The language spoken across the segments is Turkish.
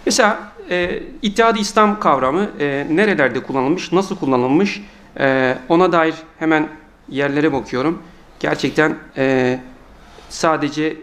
Mesela İttihad-ı İslam kavramı nerelerde kullanılmış, nasıl kullanılmış, ona dair hemen yerlere bakıyorum. Gerçekten sadece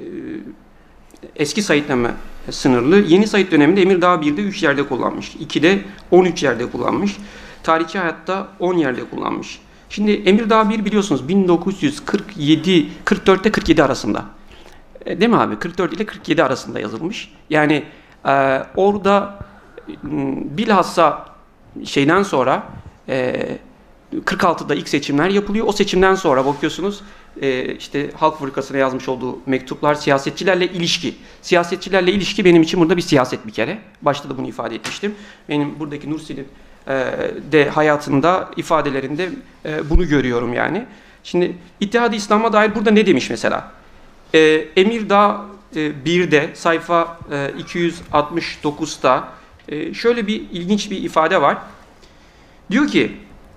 eski Saidname sınırlı. Yeni Said döneminde Emirdağ 1'de 3 yerde kullanmış. 2'de 13 yerde kullanmış. Tarihçi hayatta 10 yerde kullanmış. Şimdi Emirdağ 1 biliyorsunuz 1944'te 47 arasında. Değil mi abi? 44 ile 47 arasında yazılmış. Yani orada bilhassa şeyden sonra 46'da ilk seçimler yapılıyor. O seçimden sonra bakıyorsunuz işte Halk Fırkası'na yazmış olduğu mektuplar, siyasetçilerle ilişki. Siyasetçilerle ilişki benim için burada bir siyaset bir kere. Başta da bunu ifade etmiştim. Benim buradaki Nursi'nin de hayatında, ifadelerinde bunu görüyorum yani. Şimdi İttihad-ı İslam'a dair burada ne demiş mesela? Emirdağ 1'de sayfa 269'da şöyle bir ilginç bir ifade var. Diyor ki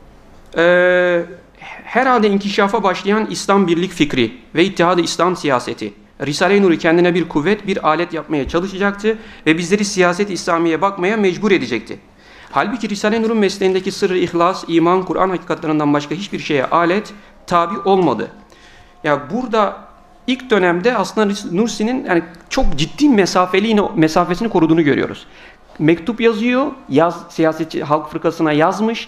herhalde inkişafa başlayan İslam birlik fikri ve İttihad-ı İslam siyaseti Risale-i Nur'u kendine bir kuvvet, bir alet yapmaya çalışacaktı ve bizleri siyaset-i İslamiye bakmaya mecbur edecekti. Halbuki Risale-i Nur'un mesleğindeki sırrı ihlas, iman, Kur'an hakikatlerinden başka hiçbir şeye alet, tabi olmadı. Ya burada ilk dönemde aslında Nursi'nin yani çok ciddi mesafesini koruduğunu görüyoruz. Mektup yazıyor, siyasetçi Halk Fırkası'na yazmış.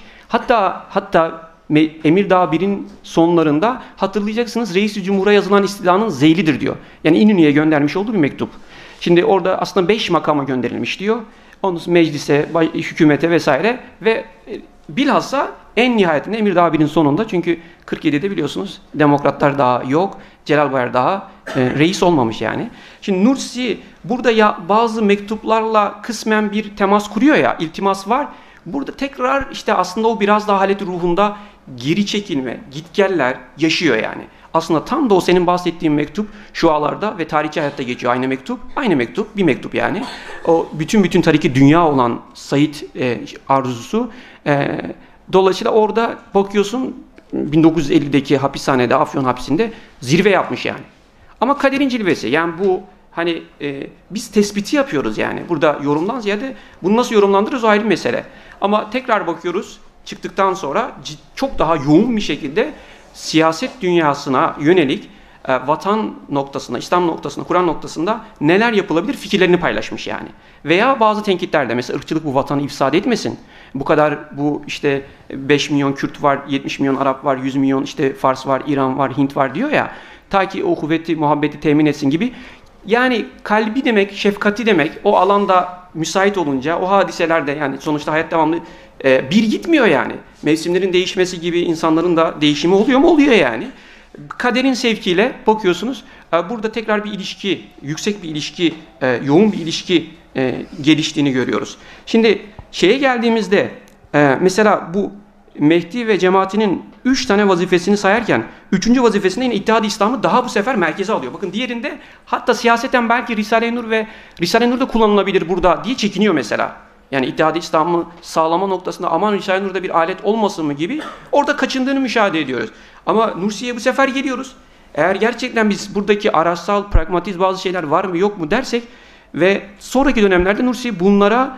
Hatta Emirdağ 1'in sonlarında hatırlayacaksınız Reis-i Cumhur'a yazılan istidanın zeylidir diyor. Yani İnönü'ye göndermiş olduğu bir mektup. Şimdi orada aslında 5 makama gönderilmiş diyor. Onun meclise, hükümete vesaire ve bilhassa en nihayetinde Emirdağ 1'in sonunda çünkü 47'de biliyorsunuz demokratlar daha yok. Celal Bayar daha reis olmamış yani. Şimdi Nursi burada ya bazı mektuplarla kısmen bir temas kuruyor ya, iltimas var. Burada tekrar işte aslında o biraz daha haleti ruhunda geri çekilme, gitgeller yaşıyor yani. Aslında tam da o senin bahsettiğin mektup şualarda ve tarihçi hayatta geçiyor aynı mektup. Aynı mektup, bir mektup yani. O bütün tariki dünya olan Said arzusu. Dolayısıyla orada bakıyorsun 1950'deki hapishanede, Afyon hapsinde zirve yapmış yani. Ama kaderin cilvesi yani bu hani biz tespiti yapıyoruz yani. Burada yorumdan ziyade bunu nasıl yorumlandırırız o ayrı bir mesele. Ama tekrar bakıyoruz çıktıktan sonra çok daha yoğun bir şekilde siyaset dünyasına yönelik vatan noktasında, İslam noktasında, Kur'an noktasında neler yapılabilir fikirlerini paylaşmış yani. Veya bazı tenkitlerde mesela ırkçılık bu vatanı ifsad etmesin. Bu kadar bu işte 5 milyon Kürt var, 70 milyon Arap var, 100 milyon işte Fars var, İran var, Hint var diyor ya. Ta ki o kuvveti, muhabbeti temin etsin gibi. Yani kalbi demek, şefkati demek o alanda müsait olunca o hadiselerde yani sonuçta hayat devamlı bir gitmiyor yani. Mevsimlerin değişmesi gibi insanların da değişimi oluyor mu? Oluyor yani. Kaderin sevkiyle bakıyorsunuz burada tekrar bir ilişki, yüksek bir ilişki, yoğun bir ilişki geliştiğini görüyoruz. Şimdi şeye geldiğimizde mesela bu Mehdi ve cemaatinin 3 tane vazifesini sayarken 3. vazifesinde yine İttihad-ı İslam'ı daha bu sefer merkeze alıyor. Bakın diğerinde hatta siyaseten belki Risale-i Nur ve Risale-i Nur da kullanılabilir burada diye çekiniyor mesela. Yani İttihad-ı İslam'ı sağlama noktasında aman Risale-i Nur'da bir alet olmasın mı gibi orada kaçındığını müşahede ediyoruz. Ama Nursi'ye bu sefer geliyoruz. Eğer gerçekten biz buradaki araçsal, pragmatist bazı şeyler var mı yok mu dersek ve sonraki dönemlerde Nursi bunlara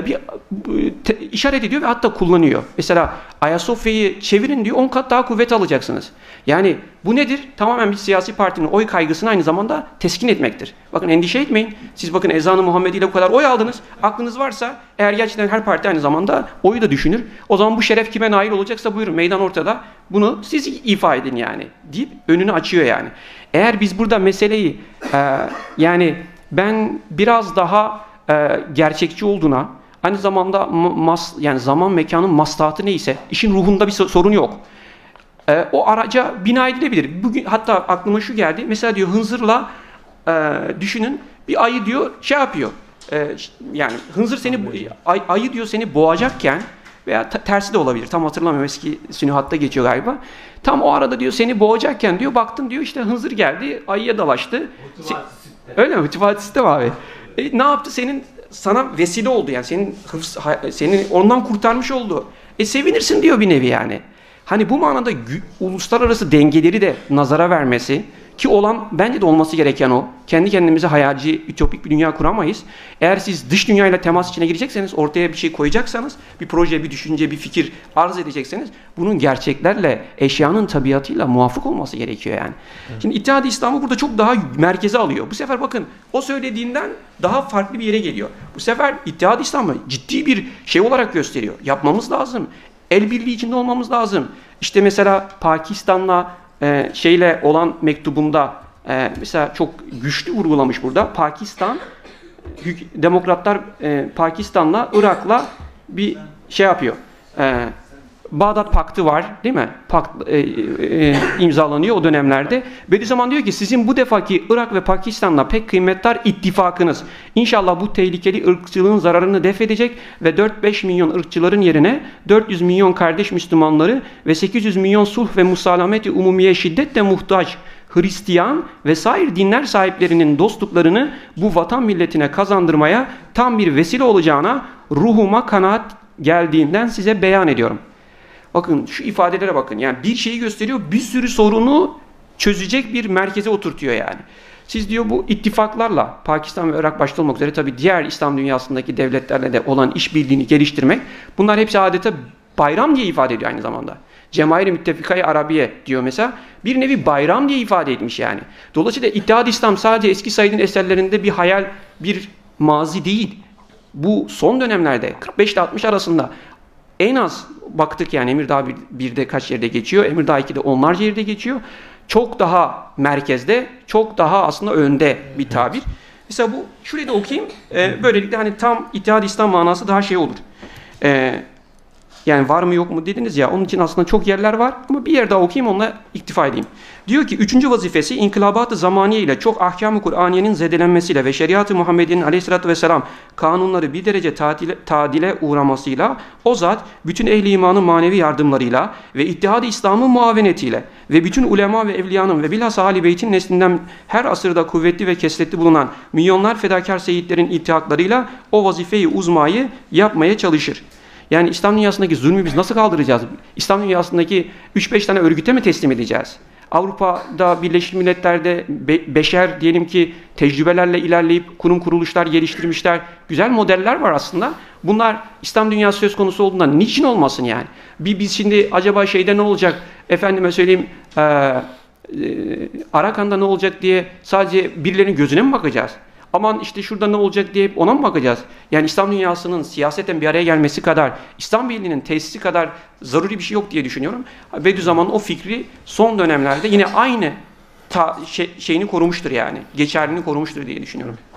işaret ediyor ve hatta kullanıyor. Mesela Ayasofya'yı çevirin diyor 10 kat daha kuvvet alacaksınız. Yani bu nedir? Tamamen bir siyasi partinin oy kaygısını aynı zamanda teskin etmektir. Bakın endişe etmeyin. Siz bakın ezan-ı Muhammedi ile bu kadar oy aldınız. Aklınız varsa eğer gerçekten her parti aynı zamanda oyu da düşünür. O zaman bu şeref kime nail olacaksa buyurun meydan ortada. Bunu siz ifa edin yani deyip önünü açıyor yani. Eğer biz burada meseleyi yani ben biraz daha gerçekçi olduğuna, aynı zamanda yani zaman mekanın maslahatı neyse, işin ruhunda bir sorun yok. O araca bina edilebilir. Bugün hatta aklıma şu geldi. Mesela diyor Hınzır'la düşünün bir ayı diyor şey yapıyor. Yani Hınzır ayı diyor seni boğacakken veya tersi de olabilir. Tam hatırlamıyorum. Eski Sünuhat'ta geçiyor galiba. Tam o arada diyor seni boğacakken diyor baktın diyor işte Hınzır geldi ayıya dalaştı. Öyle mi? Motivatif sistem abi. Ne yaptı? Sana vesile oldu yani. Senin ondan kurtarmış oldu. Sevinirsin diyor bir nevi yani. Hani bu manada uluslararası dengeleri de nazara vermesi Ki olan bence de olması gereken o. Kendi kendimize hayalci, ütopik bir dünya kuramayız. Eğer siz dış dünyayla temas içine girecekseniz, ortaya bir şey koyacaksanız, bir proje, bir düşünce, bir fikir arz edecekseniz, bunun gerçeklerle, eşyanın tabiatıyla muvafık olması gerekiyor yani. Evet. Şimdi İttihad-ı İslam'ı burada çok daha merkeze alıyor. Bu sefer bakın o söylediğinden daha farklı bir yere geliyor. Bu sefer İttihad-ı İslam'ı ciddi bir şey olarak gösteriyor. Yapmamız lazım. El birliği içinde olmamız lazım. İşte mesela Pakistan'la şeyle olan mektubunda mesela çok güçlü vurgulamış burada. Pakistan, demokratlar Pakistan'la, Irak'la bir şey yapıyor. Bağdat Paktı var değil mi? Pakt imzalanıyor o dönemlerde. Bediüzzaman diyor ki sizin bu defaki Irak ve Pakistan'la pek kıymetdar ittifakınız İnşallah bu tehlikeli ırkçılığın zararını def edecek ve 4-5 milyon ırkçıların yerine 400 milyon kardeş Müslümanları ve 800 milyon sulh ve musalameti umumiye şiddetle muhtaç Hristiyan ve sair dinler sahiplerinin dostluklarını bu vatan milletine kazandırmaya tam bir vesile olacağına ruhuma kanaat geldiğinden size beyan ediyorum. Bakın şu ifadelere bakın. Yani bir şeyi gösteriyor, bir sürü sorunu çözecek bir merkeze oturtuyor yani. Siz diyor bu ittifaklarla Pakistan ve Irak başta olmak üzere tabii diğer İslam dünyasındaki devletlerle de olan işbirliğini geliştirmek, bunlar hepsi adeta bayram diye ifade ediyor aynı zamanda. Cemair-i Müttefikayı Arabiye diyor mesela. Bir nevi bayram diye ifade etmiş yani. Dolayısıyla İttihad-ı İslam sadece eski Said'in eserlerinde bir hayal, bir mazi değil. Bu son dönemlerde 45 ile 60 arasında en az baktık yani Emirdağ 1'de kaç yerde geçiyor, Emirdağ 2'de onlarca yerde geçiyor. Çok daha merkezde, çok daha aslında önde bir tabir. Mesela bu, şurayı da okuyayım. Böylelikle hani tam İttihad-ı İslam manası daha şey olur. Yani var mı yok mu dediniz ya, onun için aslında çok yerler var ama bir yer daha okuyayım, onunla iktifa edeyim. Diyor ki 3. vazifesi inkılabat-ı zamaniye ile çok ahkam-ı Kur'aniyenin zedelenmesiyle ve şeriat-ı Muhammed'in aleyhissalatü vesselam kanunları bir derece tadile uğramasıyla o zat bütün ehli imanın manevi yardımlarıyla ve İttihad-ı İslam'ın muavenetiyle ve bütün ulema ve evliyanın ve bilhassa Ali Beyt'in neslinden her asırda kuvvetli ve kesretli bulunan milyonlar fedakar seyitlerin ittihaklarıyla o vazifeyi uzmayı yapmaya çalışır. Yani İslam dünyasındaki zulmü biz nasıl kaldıracağız? İslam dünyasındaki 3-5 tane örgüte mi teslim edeceğiz? Avrupa'da, Birleşmiş Milletler'de beşer diyelim ki tecrübelerle ilerleyip kurum kuruluşlar geliştirmişler. Güzel modeller var aslında. Bunlar İslam dünyası söz konusu olduğunda niçin olmasın yani? Biz şimdi acaba şeyde ne olacak? Efendime söyleyeyim Arakan'da ne olacak diye sadece birilerinin gözüne mi bakacağız? Aman işte şurada ne olacak diye ona mı bakacağız? Yani İslam dünyasının siyaseten bir araya gelmesi kadar, İslam Birliği'nin tesisi kadar zaruri bir şey yok diye düşünüyorum. Bediüzzaman o fikri son dönemlerde yine aynı şeyini korumuştur yani. Geçerliliğini korumuştur diye düşünüyorum.